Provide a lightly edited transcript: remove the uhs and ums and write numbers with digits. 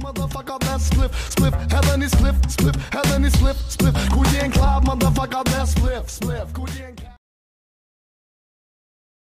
motherfucker, that's spliff, spliff, heaven is spliff, spliff, heaven is spliff, spliff, Kool-Aid Club, motherfucker, that's spliff, spliff, Kool-Aid